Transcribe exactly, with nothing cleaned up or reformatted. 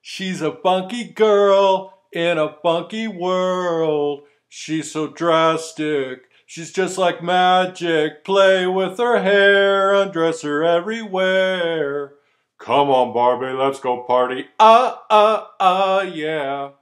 She's a funky girl in a funky world. She's so drastic. She's just like magic. Play with her hair, undress her everywhere. Come on, Barbie, let's go party. Ah, ah, ah, yeah.